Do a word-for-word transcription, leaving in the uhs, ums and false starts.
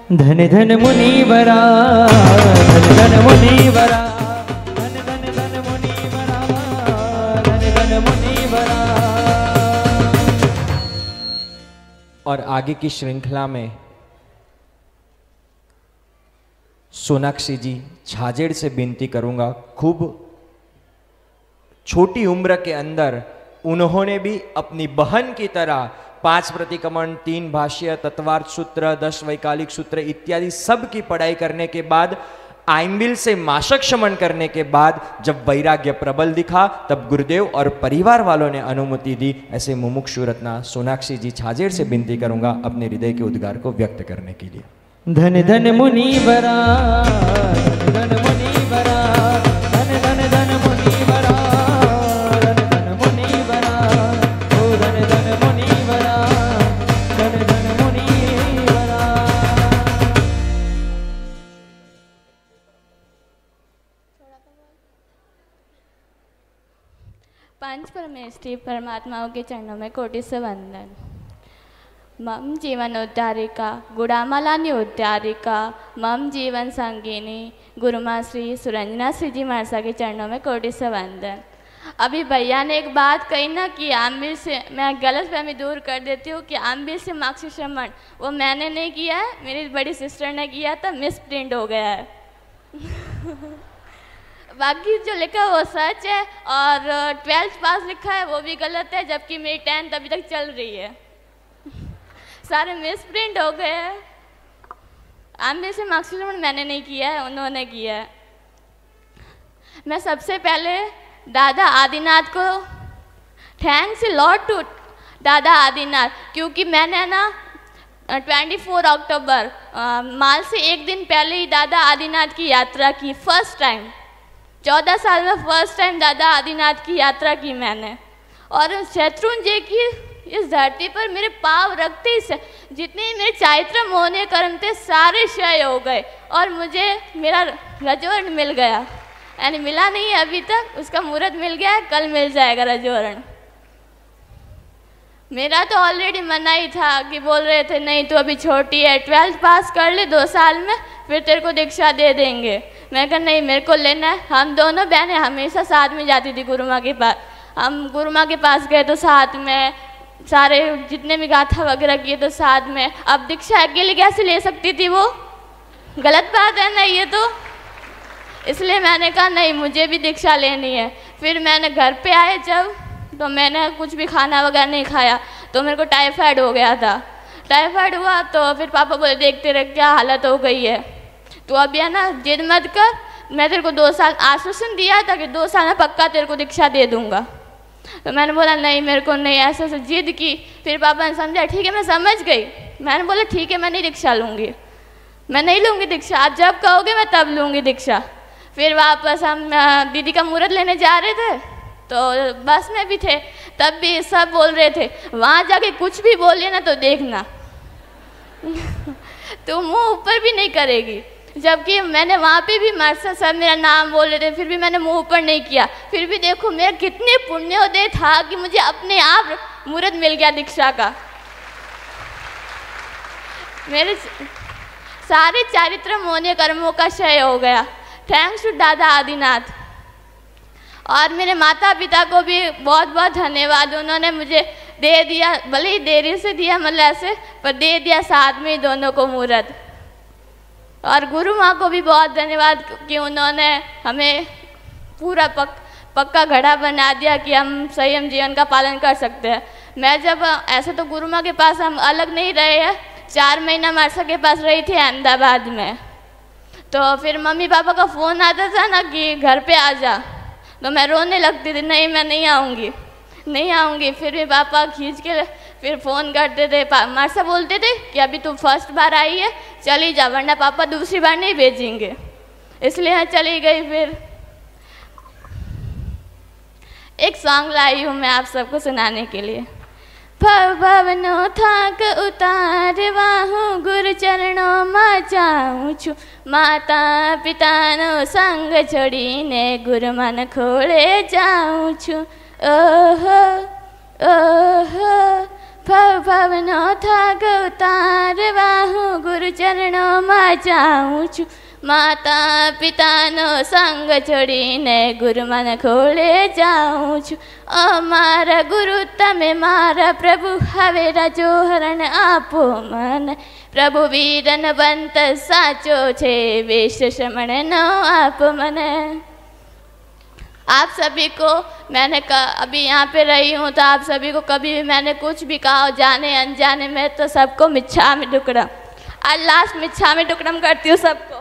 धन धन मुनिवरा, धन धन मुनिवरा, धन धन धन मुनिवरा, धन धन मुनिवरा। और आगे की श्रृंखला में सोनाक्षी जी झाजेड़ से विनती करूंगा, खूब छोटी उम्र के अंदर उन्होंने भी अपनी बहन की तरह पांच प्रतिक्रमण, तीन भाष्य, तत्वार्थ सूत्र, दस वैकालिक सूत्र इत्यादि सब की पढ़ाई करने के बाद आइंबिल से माशक शमन करने के बाद जब वैराग्य प्रबल दिखा तब गुरुदेव और परिवार वालों ने अनुमति दी। ऐसे मुमुक्षु रत्ना सोनाक्षी जी झाजेड़ से विनती करूंगा अपने हृदय के उद्गार को व्यक्त करने के लिए। धन धन मुनिवरा, धन धन मुनिवरा, धन धन धन मुनिवरा, धन धन मुनिवरा, ओ धन धन मुनिवरा, धन धन मुनिवरा। पंच परमेष्टि परमात्माओं के चरणों में कोटि से वंदन। मम जीवन उद्धारिका गुड़ामालानी उद्धारिका मम जीवन संगिनी गुरुमा श्री सुरंजना श्री जी महाराज के चरणों में कोटि से वंदन। अभी भैया ने एक बात कही ना कि आम्बिल से, मैं गलत फहमी दूर कर देती हूँ कि आम्बिल से माक्षी श्रमण, वो मैंने नहीं किया है, मेरी बड़ी सिस्टर ने किया था, मिस प्रिंट हो गया है। बाकी जो लिखा है वो सच है और ट्वेल्थ पास लिखा है वो भी गलत है, जबकि मेरी टेंथ अभी तक चल रही है। सारे मिस प्रिंट हो गए हैं। आम्बिल से मार्क्स मैंने नहीं किया है, उन्होंने किया है। मैं सबसे पहले दादा आदिनाथ को थैंक्स लॉट टू दादा आदिनाथ, क्योंकि मैंने ना चौबीस अक्टूबर माल से एक दिन पहले ही दादा आदिनाथ की यात्रा की, फर्स्ट टाइम। चौदह साल में फर्स्ट टाइम दादा आदिनाथ की यात्रा की मैंने। और शत्रुंजय की इस धरती पर मेरे पाव रखते ही जितने मेरे चारित्र मोहने कर्म थे सारे क्षय हो गए और मुझे मेरा रजोवर्ण मिल गया। यानी मिला नहीं है अभी तक, उसका मुहूर्त मिल गया है, कल मिल जाएगा रजोवर्ण। मेरा तो ऑलरेडी मना ही था कि बोल रहे थे नहीं तो अभी छोटी है, ट्वेल्थ पास कर ले दो साल में फिर तेरे को दीक्षा दे देंगे। मैं कहा नहीं मेरे को लेना है। हम दोनों बहनें हमेशा साथ में जाती थी गुरु माँ के पास। हम गुरु माँ के पास गए तो साथ में, सारे जितने भी गाथा वगैरह किए तो साथ में। अब दीक्षा अकेले कैसे ले सकती थी, वो गलत बात है ना ये तो। इसलिए मैंने कहा नहीं मुझे भी दीक्षा लेनी है। फिर मैंने घर पे आए जब, तो मैंने कुछ भी खाना वगैरह नहीं खाया तो मेरे को टाइफाइड हो गया था। टाइफाइड हुआ तो फिर पापा बोले देखते रहे क्या हालत हो गई है, तो अभी है ना जिद मत कर, मैं तेरे को दो साल आश्वासन दिया था कि दो साल में पक्का तेरे को दीक्षा दे दूंगा। तो मैंने बोला नहीं मेरे को नहीं, ऐसे ऐसे जिद की। फिर पापा ने समझा ठीक है मैं समझ गई। मैंने बोला ठीक है मैं नहीं दीक्षा लूँगी, मैं नहीं लूँगी दीक्षा, आप जब कहोगे मैं तब लूँगी दीक्षा। फिर वापस हम दीदी का मुहूर्त लेने जा रहे थे तो बस में भी थे, तब भी सब बोल रहे थे वहाँ जाके कुछ भी बोलिए ना तो देखना तो मुँह ऊपर भी नहीं करेगी। जबकि मैंने वहाँ पे भी मास्टर साहब मेरा नाम बोल रहे थे फिर भी मैंने मुंह ऊपर नहीं किया। फिर भी देखो मेरा कितने पुण्योदय था कि मुझे अपने आप मुहूर्त मिल गया दीक्षा का। मेरे सारे चारित्र मोहने कर्मों का क्षय हो गया, थैंक्स टू दादा आदिनाथ। और मेरे माता पिता को भी बहुत बहुत धन्यवाद, उन्होंने मुझे दे दिया, भले ही देरी से दिया मतलब ऐसे, पर दे दिया साथ में ही दोनों को मुहूर्त। और गुरु माँ को भी बहुत धन्यवाद कि उन्होंने हमें पूरा पक पक्का घड़ा बना दिया कि हम संयम जीवन का पालन कर सकते हैं। मैं जब ऐसे तो गुरु माँ के पास हम अलग नहीं रहे हैं, चार महीना मार्सा के पास रही थी अहमदाबाद में। तो फिर मम्मी पापा का फ़ोन आता था ना कि घर पे आ जा, तो मैं रोने लगती थी नहीं मैं नहीं आऊँगी नहीं आऊँगी। फिर भी पापा खींच के फिर फ़ोन करते थे, मार्सा बोलते थे कि अभी तू फर्स्ट बार आई है चली जा वरना पापा दूसरी बार नहीं भेजेंगे, इसलिए मैं चली गई। फिर एक सॉन्ग लाई हूँ मैं आप सबको सुनाने के लिए। भवनो थाक उतारवाहू गुरु चरणों में जाऊँ छु, माता पिता नो संग छोड़ीने गुरु मन खोले जाऊँ छु। ओहो ओहो भव भवनो थाक उतारवा હું ગુરુ ચરણોમાં જાઉં છું માતા પિતાનો સંગ છોડીને ગુરુમાના ખોળે જાઉં છું ઓ મારા ગુરુ તમે મારા પ્રભુ હવે રાજો હરણ આપો મને પ્રભુ વીરન બંત સાચો છે વેશ શ્રમણનો આપો મને। आप सभी को मैंने क, अभी यहाँ पे रही हूँ तो आप सभी को कभी भी मैंने कुछ भी कहा हो जाने अनजाने में तो सबको मिच्छामि दुक्कडम। आज लास्ट मिच्छामि दुक्कडम करती हूँ सबको।